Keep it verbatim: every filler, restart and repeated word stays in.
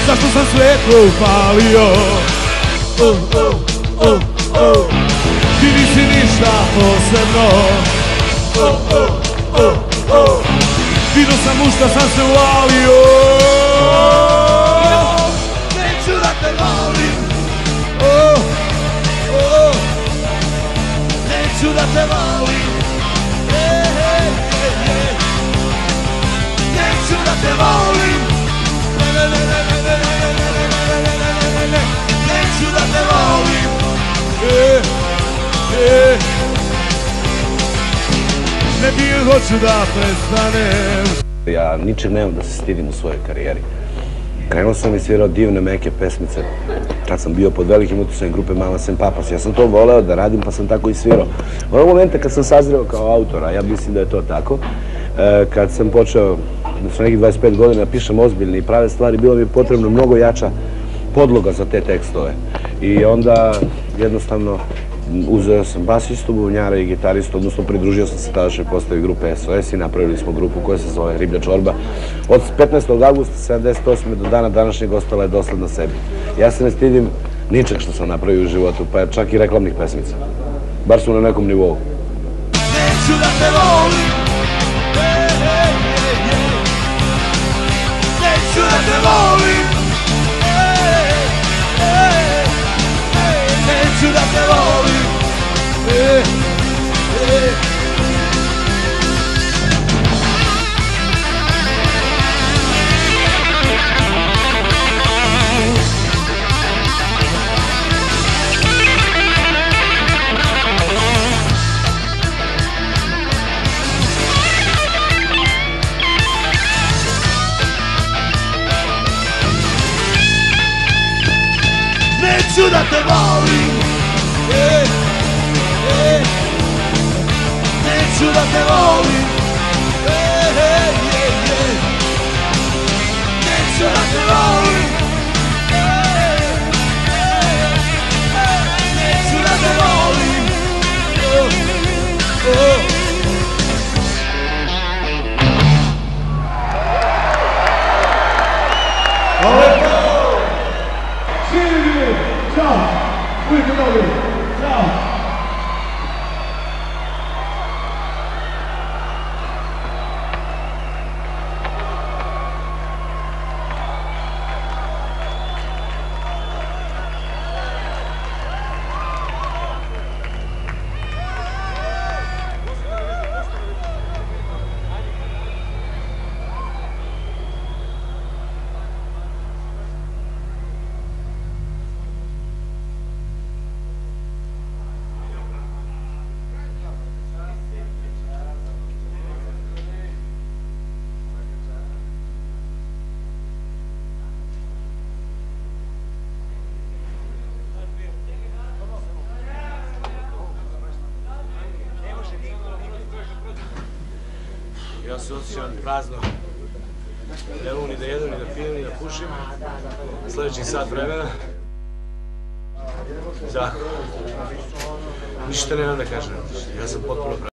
zašto sam svetlo upalio. Oh, oh, oh, oh. Ti nisi ništa posebno. Oh, oh, oh, oh. Vidio sam u šta sam se uvalio. Neću da te volim. Oh, oh. Neću da te volim. Neću da te volim. Neću da te volim. Ne bih hoću da prestanem. Ja ničeg nemam da se stidim u svojoj karijeri. Krenuo sam i svirao divne, meke pesmice. Kad sam bio pod velikim uticajem grupe Mama Sem Papas, ja sam to voleo da radim, pa sam tako i svirao. U onog momenta kad sam sazreo kao autor, a ja mislim da je to tako, kad sam počeo, da su nekih dvadeset pet godina, pišem ozbiljne i prave stvari, bilo mi je potrebno mnogo jača podloga za te tekstove. I onda jednostavno uzeo sam basistu, bubnjara i gitaristu, odnosno pridružio sam se tadašnjoj postavi grupe S O S i napravili smo grupu koja se zove Riblja čorba. Od petnaestog avgusta sedamdeset osme do dana današnjeg ostala je dosledna sebi. Ja se ne stidim ničeg što sam napravio u životu, pa čak i reklamnih pesmica. Bar su na nekom nivou. Neću da te volim. Neću da te volim. Neću da te volim. Neću da te volim. Neću da te volim. Neću da te volim. Neću da te volim. Ćao, uvijek je dobro. Ćao. Ja se osjećam prazno, ne mogu ni da jedem, ni da pijem, ni da pušim, sljedećih sat vremena. Da, ništa nemam da kažem, ja sam potpuno prazno.